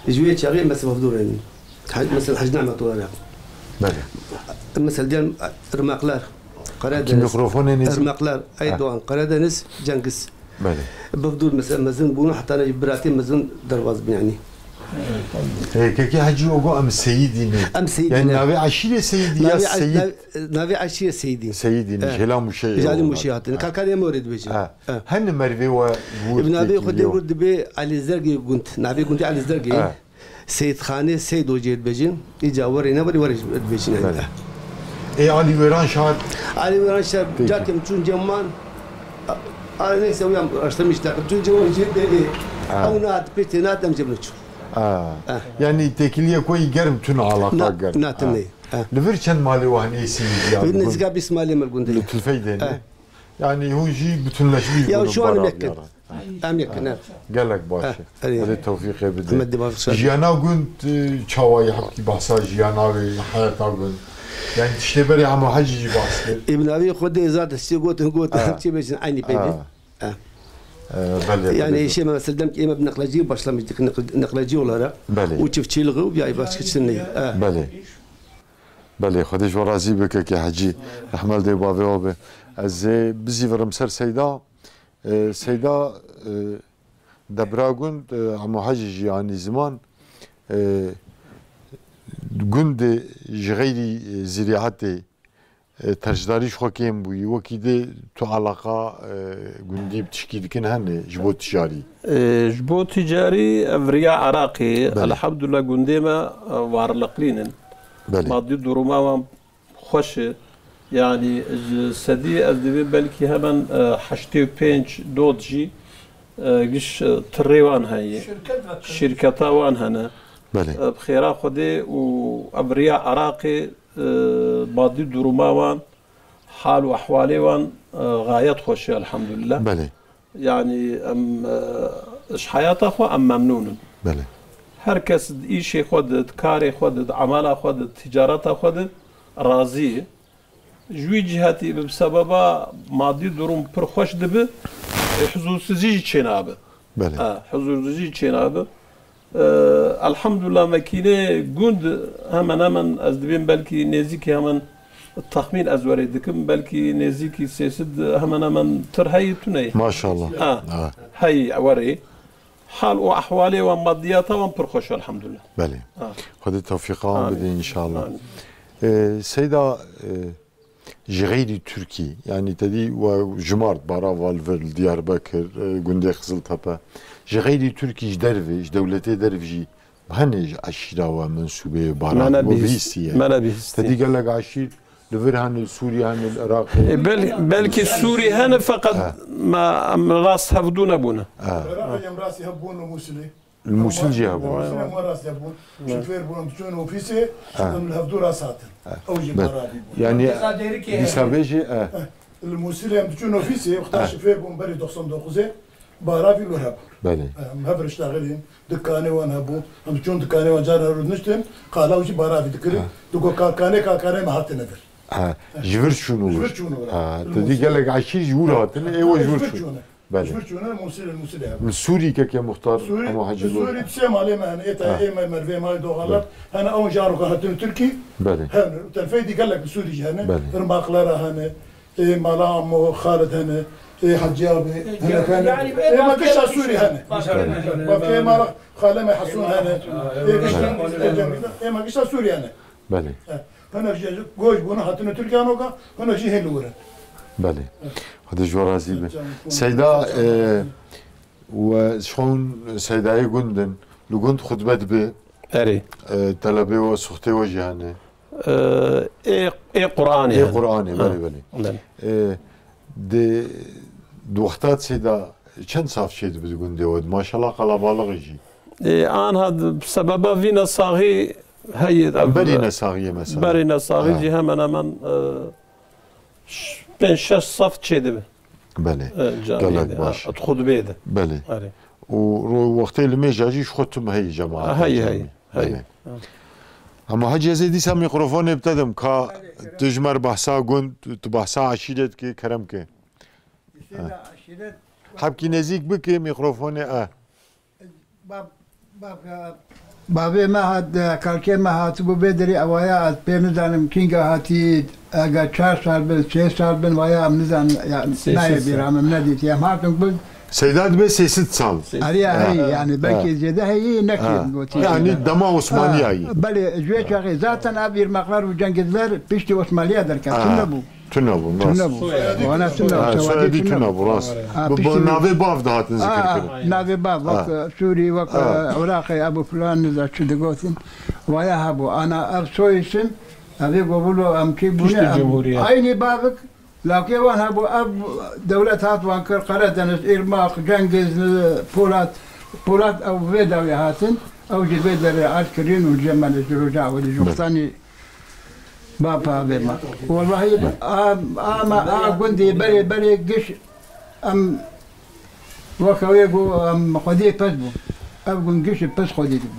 S6: جوية شاغي مثلا مفضولين مثلا حج نعمة طولنا
S1: بله
S6: مثلا ديال رماقلار قرادة
S1: الميكروفون نزل
S6: رماقلار أيضا قرادة نس جنكس
S1: بله
S6: بفضول مثلا مزن بونو حتى أنا براتين مزن درواز يعني
S1: هيك كي حجي وقو أم سيدي
S6: أم سيدي
S1: يعني نبي عشيرة سيدي يا سيد
S6: نبي عشيرة سيدي
S1: سيدي نجلا مشي
S6: جالي مشيات كان كان يمورد بيجي
S1: هن مرفي و
S6: ابن أبي خدي ورد بي علي الزرقي كنت نبي كنت علي الزرقي سيد خاني سيد وجيد بيجين يجا وري نبري وري بيجين
S1: اي علي ويران شاد
S6: علي ويران شاد جاك يمشون جمان أنا ليس ويام أشتمش تاك تون جمان جيد بيجي أو نات بيتي نات مجبنتشو
S1: آه. آه. يعني تكليه كوي قرم تون علاقة قرم
S6: ناتني
S1: آه. لفر كان مالي وهني سيدي
S6: الناس قاب اسمالي مالقندي
S1: للتلفيدين آه. يعني هو يجي بتون لشبيه
S6: يا شو انا ميكن ام يكن
S1: قال لك باشا هذا التوفيق يا بدي
S6: مدي باشا
S1: جيانا قلت تشاوي يحكي بحثا جيانا حياته قلت يعني تشتبري عم حجي بحث
S6: ابن ابي خدي زاد السيقوت نقوت شي باش عيني بيدي اه يعني شيء ما سلمت إما بنقلجي باش لما يجيك نقلجي ولا لا
S1: بله
S6: وتشوف شي لغو بيا باش كتسني اه
S1: بله بله خديش ورازي بك كي حجي رحمل دي بابي وبي از بزي فرمسر سيدا سيدا دبراغون عمو حجي يعني زمان گوند جغيري زراعتي ترجداري شو كيم بوي وكيده تو علاقه گوندي بتشكيل كن هن جبو تجاري
S2: جبو تجاري افريا عراقي الحمد لله گوندي ما وارلقلين مادي دروما خوش يعني سدي ازدبي بلكي هبن حشتي بينج دوتجي قش تريوان هاي شركه وان هنا بخيرا خدي وابريا عراقي مادي دروما وان حال واحوالي وان غايات خوشي الحمد لله
S1: بله
S2: يعني ام اش حياته خو ام ممنون
S1: بله
S2: هر کس ایشی خودت کاری خودت عمل خودت تجارت خودت راضی جوی جهتی بسبب مادی دروم پر خوش دبه حضورسزی چنابه
S1: بله
S2: اه حضورسزی چنابه الحمد لله مکینه گوند همان همان از دبیم بلکی نزیکی همان التخمين أزوري دكم بلكي نزيكي سيسد همان همان ترهي تني
S1: ما شاء الله
S2: آه. آه. هاي وري حال وأحوالي ومادياتها ومبرخوش الحمد لله
S1: بله آه. خذ التوفيق آه. بدي إن شاء الله آه. سيدة آه. جغيري تركي يعني تدي وجمارت برا والفر دياربكر قندي خزلتابا جغيري تركي جدرفي دولتي درفجي هنج عشيرة ومنسوبة برا وبيسي
S2: ما بيستي
S1: تدي قال لك عشير لفر هن سوريا هن العراق
S2: بل بلكي سوري هن فقط آه. ما راس هفدون ابونا
S5: العراق يم راس يهبون وموسلي
S1: الموسل جابون
S5: الموسل مو راس يهبون شوفير بون بتشون وفيسي من الهفدو راسات او جباراتي
S1: يعني بيسابيجي اه
S5: الموسل يم بتشون وفيسي وقت شوفير بون بري تقسم دوخزي بارافي الوهاب
S1: بله
S5: مهبر اشتغلين دكاني وانا ابو هم بتشون دكاني وجانا ردنشتن قالوا شي بارافي دكري دكو كاني كاني ما حط نفر
S1: اه جبر شنو
S5: جبر شنو
S1: اه تدي قال لك عشير جورات ايوه جبر شنو
S5: بله جبر شنو الموسل الموسل
S1: من سوري كك يا مختار
S5: اما حاجه سوري تسمع عليه ما انا ايتا ايما مرفي ما دوغلط انا اول جارو كانت تركي
S1: بله
S5: هنا تلفيدي قال لك سوري هنا رماقلره هنا ايه ملام خالد هنا ايه حجابي هنا كان ايه ما قشة سوري هنا وفي ما خاله ما يحصون هنا ايه قشة ايه ما قشة سوري هنا
S1: بله
S5: هنا جوج بونا حتى تركيانوكا هنا شيء هلورة
S1: بله هذا جوار عزيبه سيدا اه وشون سيداي جندن لو كنت خطبت به
S2: اري
S1: اه تلبي وسختي وجهانه
S2: اه ايه ايه قراني
S1: ايه قراني بله بله اه دي دوختات سيدا چند صاف شيد بتقول ديود ما شاء الله قلا بالغ يجي
S2: إيه أنا هذا بسبب فينا صاغي هي
S1: برينا صاغية مثلا
S2: برينا صاغي آه. جهة من من آه بين شش صف شيد
S1: بله قالك باش
S2: تخذ بيده
S1: بله ووقت اللي ما جاجيش خدتم هي جماعة
S2: هي هي هي
S1: اما حاجة زي دي سام ميكروفون ابتدم كا تجمر بحثا قند تبحثا عشيرت كي كرم كي
S4: عشيرت
S1: حبكي نزيك بك ميكروفوني اه
S4: باب باب بابي ما هاد كالكي ما هات بو بدري أوايا بينزان كينغا هاتي أجا چهار سال بن سه سال بن ويا منزان يعني نايب يرام منادي تيام هاتن قلت
S1: سيدات بس ست سال
S4: هي هي يعني بلكي زيادة هي نكير
S1: يعني دما عثمانية هي
S4: بله جوي شاغي ذاتنا أبير مقرار وجنجدلر بيشتي عثمانية دركا تنبو
S1: تنبو راس
S4: تنبو وانا تنبو
S1: سوادي تنبو راس نافي باف ده هاتن ذكر كده
S4: نافي باف وك سوري وك عراقي أبو فلان إذا شو دقوتين ويا هبو أنا أبسويسن أبي قبولو أم كي بني عيني بابك لكن وانا ابو اب دولة هات وانكر قردنس إرماق جنجز بولات بولات او فيداوي هاتن او جي فيدا عسكريين والجمال الجروجاء والجوختاني بابا بما والله اما قندي بري بري قش ام وكويقو ام خدي بسبو ابقن قش بس خدي بو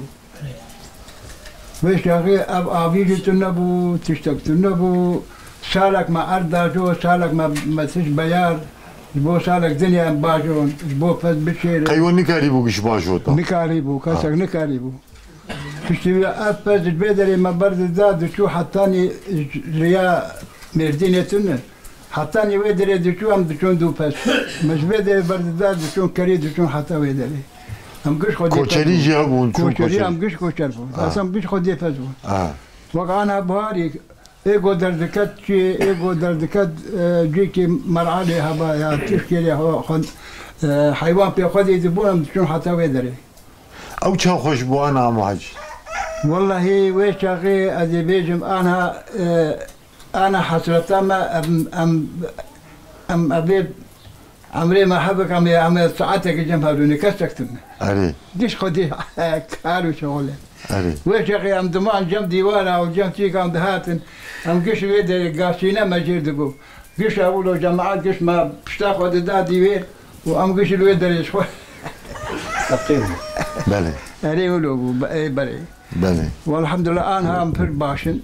S4: ويش يا اخي اب افيجي تنبو تشتك تنبو سالك ما أردا جو سالك ما ما تش بيار جبو سالك دنيا باجون جبو فد بشير
S1: أيوة نكاريبو كش باجوتا
S4: نكاريبو كاسك نكاريبو تشتي أفز بدري ما برد زاد شو حطاني ريا مردينة تنه حطاني ودري شو أم دشون دو بس مش بدري برد زاد شو كريد شو حطا ودري أم قش خدي
S1: كوشري جابون
S4: كوشري أم قش كوشربون أسم قش خدي فزون وقعنا بهاري ايجو دردكت شي ايجو دردكت جيكي مرعالي هبا يا تشكيلي هو خد حيوان بياخذ يذبون شنو حتى ويدري
S1: او تشا خوش بو انا معج
S4: والله ويش اخي ادي بيجم انا انا حسرت ما ام ام ام ابي عمري ما حبك عم عم ساعتك جنبها كسكتني
S1: علي
S4: ديش خدي كارو شغله
S1: علي
S4: ويش اخي ام دمان جنب ديوانه او جنب تيك عند هاتن ام قش ويدري قاسينا ما جيردقو قش اولو جماعات قش ما بشتاخد دادي وير وام قش الويدري شوي
S2: تقييم
S1: بلي
S4: اري ولو بلي
S1: بلي
S4: والحمد لله انا ام فر باشن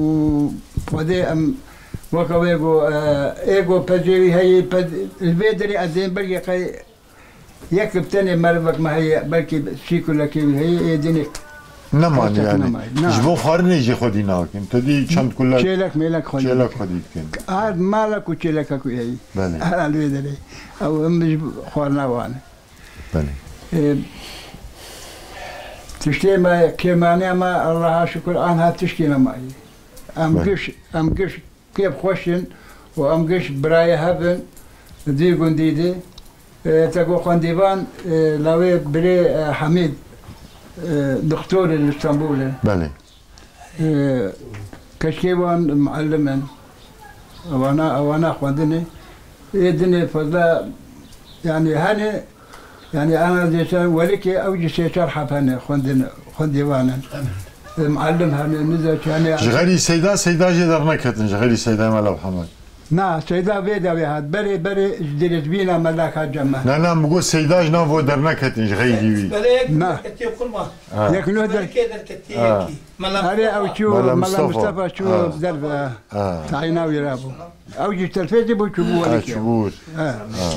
S4: وفدي ام وكويغو ايغو بجيري هي البيدري ادين برقي قي يكب تاني مربك ما هي بركي شيكو لكن هي دينك
S1: نمان يعني جبو خارني يجي خدي ناكن تدي چند كلها
S4: چيلك ميلك خدي
S1: چيلك خدي كن
S4: هاد مالك وچيلك اكو هي
S1: بلي
S4: على البيدري او ام خورنا وانا
S1: بلي
S4: تشتي ما كيمانيا ما الله شكر عنها تشتي ما معي ام قش ام قش كيف خوشن وام قش براي هبن دي قنديدي تقو قنديبان لوي بري حميد دكتور الاسطنبول
S1: بلي
S4: كشكيوان معلما وانا وانا خواندني يدني فضلا يعني هاني يعني انا زي ولكي اوجي شي شرحه فانا خواندنا خوانديوانا معلم هاني نزل يعني
S1: جغالي سيدا سيدا جدر نكتن جغالي سيدا مالا محمد
S4: نا سيدا بيدا بهاد بري بري جدرت بينا ملاك الجمال
S1: لا لا بقول سيدا جنا فو در نكتن جغالي بي
S4: نا لكن هو در هذا او شو ملا مصطفى شو درب تعيناوي رابو او جي تلفزي بو شبو
S1: اه شبور
S4: اه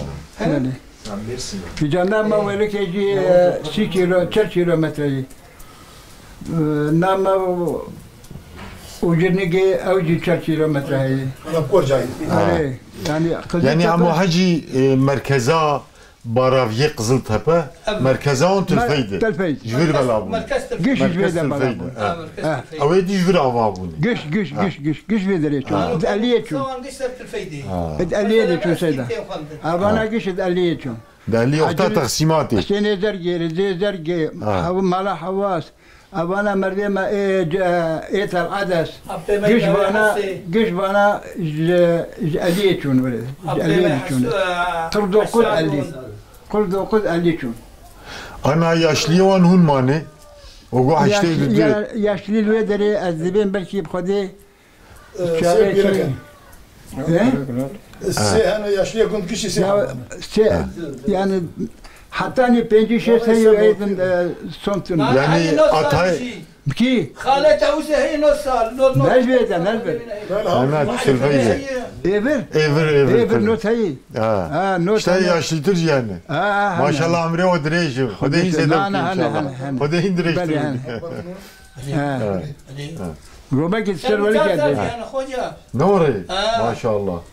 S4: في جنة ما ولك يجي ستة كيلو ثلاثة كيلو متر نعم وجنيجي أوجي ثلاثة كيلو متر هي
S5: أنا بكور جاي
S1: يعني يعني عمو حجي مركزا بارافية قزل تبا مركزا اون تلفيدة
S4: تلفيدة
S1: جبر بلابون
S3: مركز
S4: قش
S3: تلفيدة
S4: جبر بلابون
S1: أو يدي جبر عوابوني
S4: قش قش قش قش قش فيدري شو اداليه شو اداليه شو سيدا أبانا قش اداليه شو
S1: ده اللي أختها تقسيماتي
S4: سنة زرقي زي زرقي مالا حواس أبانا مريم إيت العدس قش بانا قش بانا أليتشون ولد أليتشون تردو كل ألي تردو كل أليتشون
S1: أنا ياشليوان هون ماني وقو حشتي بدي
S4: ياشلي الويدري الزبين بلكي بخدي
S5: سي سي أنا ياشلي كنت كشي سي
S4: يعني حتى أني بينجي شيء سيء أيضا صمتنا
S1: يعني أتاي
S4: بكي
S3: خالته وزهي نص صار
S4: نجبت نجبت
S1: انا تلفزيون
S4: ايفر
S1: ايفر
S4: ايفر
S1: ايفر
S4: نوت هي
S1: اه
S4: اه نوت
S1: اشتري عشري ترجي يعني
S4: اه
S1: ما شاء الله عمري ودريج خدين زيد ان شاء الله خدين دريج
S4: اه رومك السر كده
S1: نوري ما شاء الله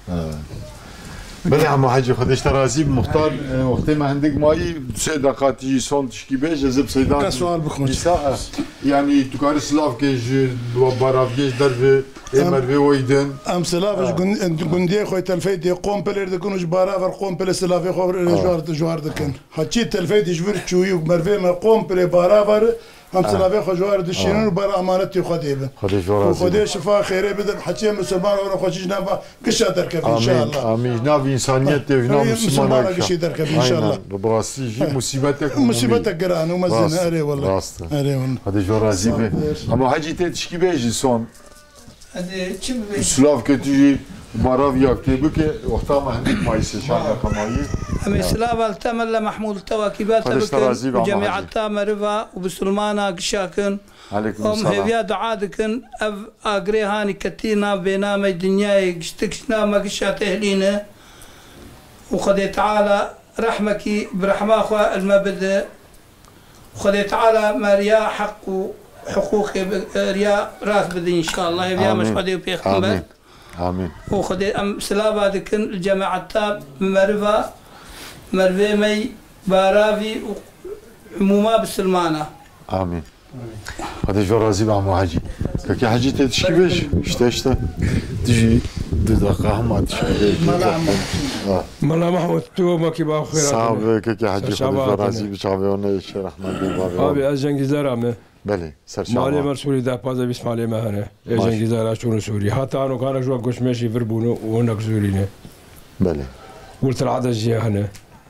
S1: بله عمو حاجي خدش ترازي مختار وقتی ما عندك ماي سه دقائق تجي صون تشكي بيش جذب سيدان
S5: كسؤال بخمس
S1: يعني تكار سلاف كيج باراف كيج درفي امرفي ويدن
S5: ام سلافش قندي خوي تلفيتي قوم بلر دكنوش بارافر قوم بل سلافي خو جوار جوار دكن حكي تلفيتي جبر تشوي ومرفي ما قوم بل بارافر هم سلافي خو جوار دشينون بار امانتي خديبه
S1: خدي جوار
S5: وخدي شفا خير بدل حكي مسلمان ورا خوش جنابا قش تركب ان شاء الله
S1: امين جناب انسانيت جناب مسلمان
S5: قش تركب ان شاء الله
S1: براسي جي مصيبتك
S5: مصيبتك قران ومزن اري والله
S1: اري والله خدي جوار زيبه اما حاجي تشكي بيجي صون
S3: هذا كم
S1: سلاف كتيجي باراف يكتبوا كي وقتها ما عندك مايس شارع كماي
S3: أمي سلاف التمل محمود التواكبات بكن جميع التام رفا وبسلمانا قشاكن
S1: عليكم
S3: هم
S1: السلام
S3: هيا دعادكن أف أجري هاني كتينا بينام الدنيا قشتكشنا ما قشات أهلينا وخدي تعالى رحمك برحمة أخوة المبدأ وخدي تعالى مريا حق حقوقي ريا راس بدي ان شاء الله يا مش خدي بيخمبر
S1: امين امين
S3: وخدي ام سلابا دكن الجماعه تاب مرفا مرفي مي بارافي عموما بالسلمانه
S1: امين خدي جو رازي مع حاجي كي حاجي تشكي بيش شتا شتا تجي دقيقه ما تشكي
S7: اه ملا محمود تو ما كي باخير
S1: صعب كي حاجي خدي جو رازي بشعبيون الشيخ رحمن بن بابا
S7: ابي ازنجي زرامه
S1: بله سرچاوه
S7: مالی مرسولی ده پازه بیس مالی مهنه ایجنگی زارا چون سوری حتی آنو کارش وقت گوش میشی فربونو و هنگ سورینه
S1: بله
S7: قلت العدد جی هنه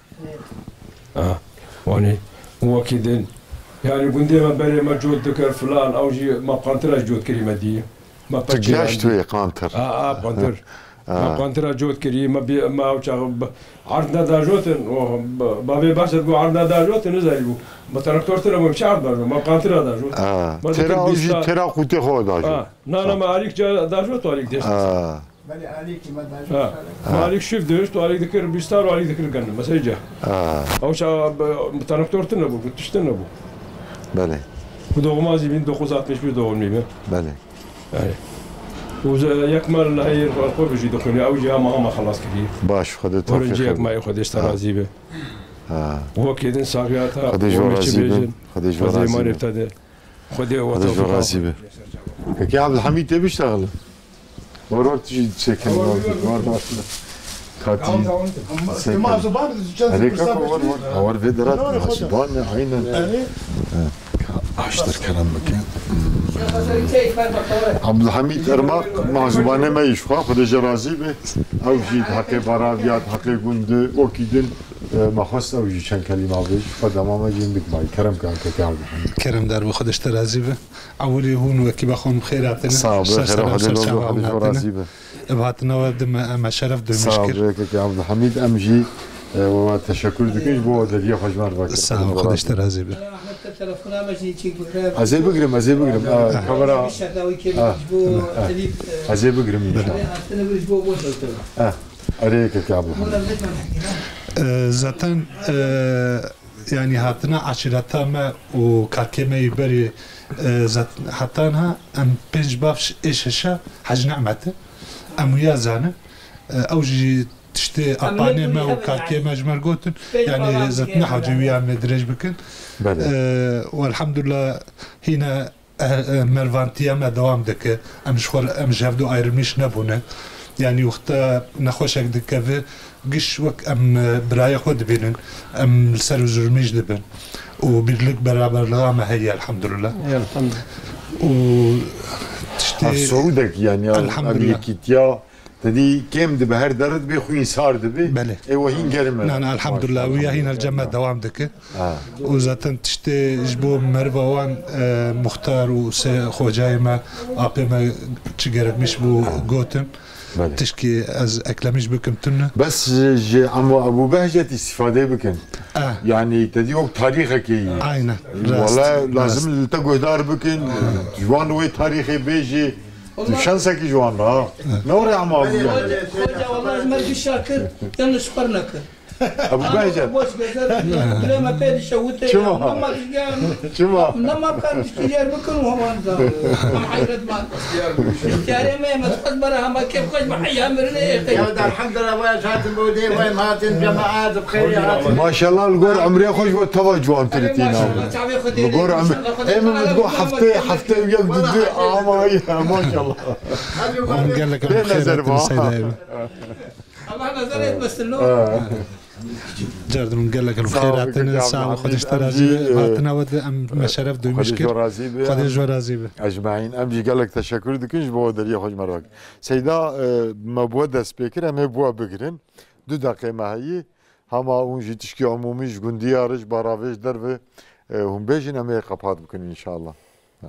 S7: آه وانی هو كده يعني قندي ما بالي ما جود ذكر فلان او جي ما قانتر جود كلمه دي ما
S1: تجلاش توي قانتر
S7: اه اه قانتر ما قانتر جود كلمه ما بي ما عرضنا دا جوتن بابي باشا تقول عرضنا دا جوتن نزلوا ما تركتورتنا مش عرضنا ما قانتر دا جوت
S1: اه ترى اوجي ترى قوتي خو دا جوت
S7: اه لا لا ما عليك دا جوت عليك ديش
S1: اه
S4: بلي عليك ما دا جوت
S7: ما عليك شوف ديش عليك ذكر بيستار وعليك ذكر قلنا ما سيجا
S1: اه
S7: او شا تركتورتنا بو تشتنا بو
S1: بله
S7: ودوغ مازي بين دوغ زات مش بدوغ الميمه
S1: بله
S7: اي ويكمل هي القرب يجي دخلني او جهه ما ما خلاص كثير
S1: باش خدت
S7: ورنجيك ما ياخذ اشترى زيبه
S1: اه
S7: هو كيدن ساقياتها
S1: خدي جو رازيبه خدي جو رازيبه
S7: ما ابتدى خدي هو
S1: خدي جو رازيبه كي عبد الحميد تبي يشتغل ورا تجي تسكن ورا خاتي
S5: ما زبان
S1: هذيك اور اور فيدرات زبان عينا اشتر كلام مكان عبد الحميد ارماق مع زبانه ما يشفى خد جرازي به او جيت حقي برافيات حقي قند وكيدن ما خص او جي كان كلمه بيش فدما جيم بك باي كرم كان كي عبد الحميد
S8: كرم دار بخدش ترازي به اولي هون وكي بخون بخيراتنا
S1: صعب خير خد جرازي به
S8: ابهاتنا ودم ما شرف دم مشكل
S1: صعب كي عبد الحميد امجي وتشكر دكيش بو دليا خجمار باكر
S8: صعب خدش ترازي به
S1: ازي بقرم ازي بقرم كاميرا ازي بقرم اه اريك يا ابو
S8: زاتن يعني هاتنا عشرة ما وكاكيما يبري زات حتىها ام بيج بافش ايششا حاج نعمته ام ويا زانه اوجي تشتي أباني ما وكاكي مجمل قوتن يعني زت نحو جويا مدرج بكن أه والحمد لله هنا ملفانتيا ما دوام دك ام شغل ام جافدو ايرميش نبونه يعني وقت نخوشك دكافي قش وك ام برايا خود بينن ام سر زرميش دبن وبيدلك برابر لغامة هي الحمد لله
S7: يا الحمد
S8: و تشتي
S1: سعودك يعني
S8: الحمد
S1: لله تدي كم دب هر درد بيخوين صار دبي
S8: بله
S1: ايوه هين قرمه
S8: نعم الحمد لله ويا هنا الجمع دوام دك
S1: اه
S8: وزاتن تشتي جبو مروان مختار وخوجاي ما ابي ما تشجرك مش بو غوتن تشكي از اكلمش بكم تنه
S1: بس جي عمو ابو بهجه استفاده بكن
S8: آه.
S1: يعني تديو تاريخك
S8: عينه
S1: والله لازم تلتقوا دار بكن جوان وي تاريخي بيجي شانسك جوان ها نوري عم ابو بهجه
S3: والله ما في شاكر يلا شكرناك
S1: ابو بهجه
S3: لا ما بين شوته
S1: شو شو
S3: ما كان كثير بكن وهو ما حيرت ما اختياري ما ما تقدرها ما كيف كنت بحيها مرني
S4: يا ودع الحمد لله وين شات المودي وين هاتن جماعات بخير
S1: ما شاء الله القور عمري خوش وتوجه انت تلتينا القور عمري اي من تقول حفتي حفتي وياك ضد اه ما شاء الله
S8: قال لك الخير سيدي
S3: الله نزلت بس اللون
S8: جاردن قال لك الخير عطينا ساعة وخدش ترازي عطينا ود ام مشرف دوي مشكل خدش ورازي
S1: اجمعين امجي قال لك تشكر دكنج بو دري خوش مروك سيدا ما بود سبيكر ام بو بگرن دو دقيقه ما هي هما اون جي تشكي عمومي جنديارج باراويج درو هم بيجن ام قپات بكن ان شاء الله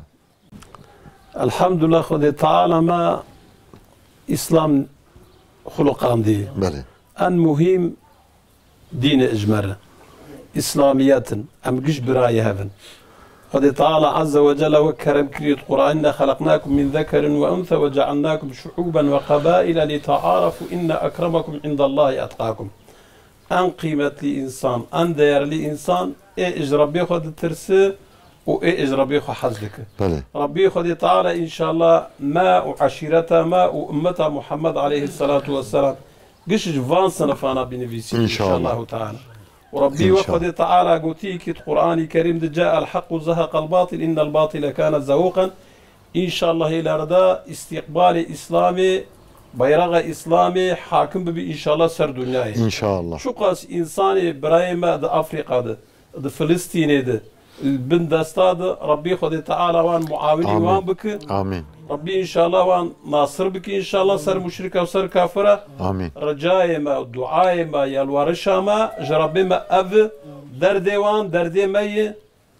S2: الحمد لله خدي تعالى ما اسلام خلقان دي
S1: بله
S2: ان مهم دين اجمر اسلاميات ام قش براي هذا قد تعالى عز وجل وكرم كريت قرآن خلقناكم من ذكر وانثى وجعلناكم شعوبا وقبائل لتعارفوا ان اكرمكم عند الله اتقاكم ان قيمه الانسان ان دير الانسان اي اجربي خد ترسي واي اجربي خو حظك
S1: بله
S2: ربي خد تعالى ان شاء الله ما وعشيرته ما وامته محمد عليه الصلاه والسلام قش جفان صنفانا بنفيسي
S1: إن شاء الله,
S2: الله تعالى وربي وقد تعالى قوتيك القرآن الكريم جاء الحق وزهق الباطل إن الباطل كان زهوقا إن شاء الله إلى رضا استقبال إسلامي بيرغ إسلامي حاكم ببي إن شاء الله سر دنياي
S1: إن شاء الله
S2: شو قاس إنساني برايما دا أفريقيا دا دا فلسطين دا البن داستاد ربي خد تعالى وان معاوني وان بك
S1: آمين
S2: ربي إن شاء الله وان ناصر بك إن شاء الله سر مشركة وسر كافرة
S1: آمين
S2: رجاي ما دعاي ما يلورشا ما جربي ما أف دردي وان دردي مي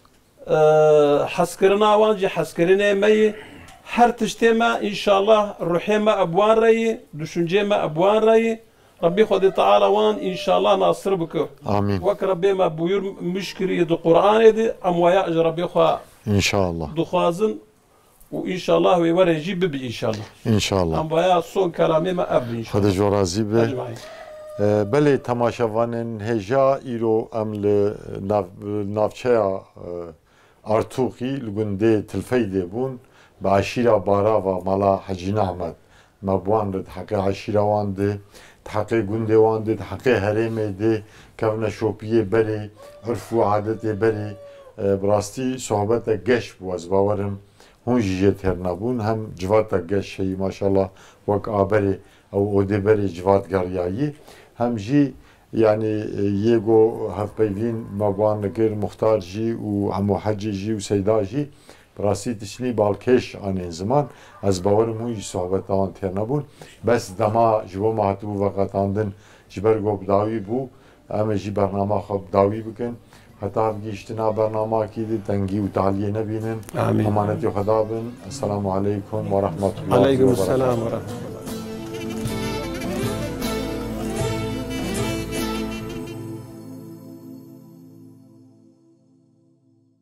S2: أه حسكرنا وان جي حسكرنا مي هر تشتما إن شاء الله روحي ما أبوان ري دشنجي ما أبوان ري ربي خد تعالى وان إن شاء الله ناصر بك
S1: آمين
S2: وك ربي ما بيور مشكري دو قرآن دي أم ويا ربي خوا
S1: إن شاء الله
S2: دخازن وإن شاء الله ويوري يجيب ببي إن شاء الله
S1: إن شاء الله
S2: أم ويا صون كلامي ما أبي إن شاء الله
S1: خد جورازي به
S2: أجمعين
S1: بله تماشاوانن هجا ایرو ام ل نافچه ارتوقی لگنده تلفیده بون با عشیره بارا و مالا حجی نعمت مبوان رد حق عشیره وان ده حق گنده وان ده حق حرم ده کفن شوپیه بری عرف و عادت بری براستی صحبت گش بواز باورم هون جیت هر نبون هم جوات گش هی ماشاءالله وک آبری او اوده بری جوات گریایی هم جی يعني يجو هفبيلين مبان نقر مختار جي وعمو حجي جي وسيدا جي براسي تشلي بالكيش عن زمان از باور موي صحبتان ترنبون بس دما جبو معتبو وقت عندن جبرگو بداوي بو اما جي برنامه خب داوي بكن حتى بجيشتنا برنامه كده تنجي وتعليه نبينن
S2: امين
S1: امانتي خدا بن السلام عليكم ورحمه الله
S2: عليكم السلام ورحمه الله